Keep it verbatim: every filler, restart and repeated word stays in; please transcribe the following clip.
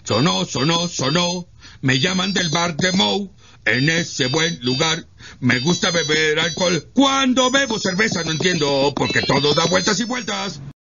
Sonó, sonó, sonó. Me llaman del bar de Moe. En ese buen lugar me gusta beber alcohol. Cuando bebo cerveza no entiendo, porque todo da vueltas y vueltas.